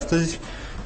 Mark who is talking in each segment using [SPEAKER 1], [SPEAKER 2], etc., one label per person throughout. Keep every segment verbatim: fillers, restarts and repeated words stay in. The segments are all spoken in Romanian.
[SPEAKER 1] astăzi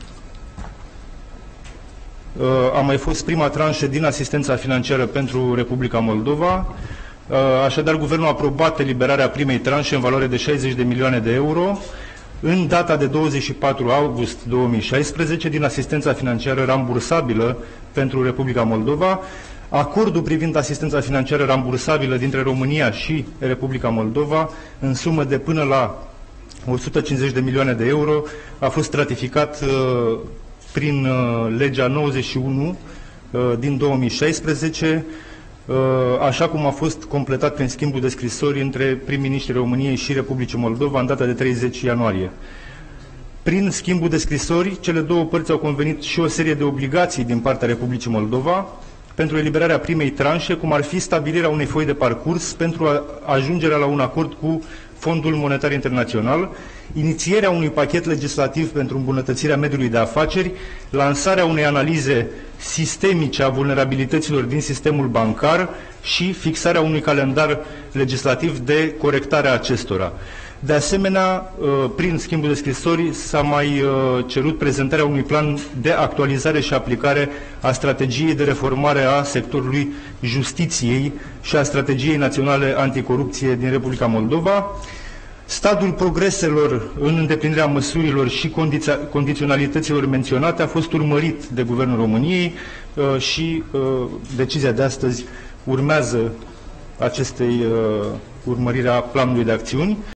[SPEAKER 1] a mai fost prima tranșă din asistența financiară pentru Republica Moldova. Așadar, Guvernul a aprobat eliberarea primei tranșe în valoare de șaizeci de milioane de euro în data de douăzeci și patru august două mii șaisprezece din asistența financiară rambursabilă pentru Republica Moldova. Acordul privind asistența financiară rambursabilă dintre România și Republica Moldova în sumă de până la o sută cincizeci de milioane de euro a fost ratificat uh, prin uh, legea nouăzeci și unu uh, din două mii șaisprezece, uh, așa cum a fost completat prin schimbul de scrisori între prim-ministrii României și Republicii Moldova în data de treizeci ianuarie. Prin schimbul de scrisori, cele două părți au convenit și o serie de obligații din partea Republicii Moldova pentru eliberarea primei tranșe, cum ar fi stabilirea unei foi de parcurs pentru ajungerea la un acord cu Fondul Monetar Internațional, inițierea unui pachet legislativ pentru îmbunătățirea mediului de afaceri, lansarea unei analize sistemice a vulnerabilităților din sistemul bancar și fixarea unui calendar legislativ de corectare a acestora. De asemenea, prin schimbul de scrisori s-a mai cerut prezentarea unui plan de actualizare și aplicare a strategiei de reformare a sectorului justiției și a strategiei naționale anticorupție din Republica Moldova. Stadiul progreselor în îndeplinirea măsurilor și condiționalităților menționate a fost urmărit de Guvernul României și decizia de astăzi urmează acestei urmăriri a planului de acțiuni.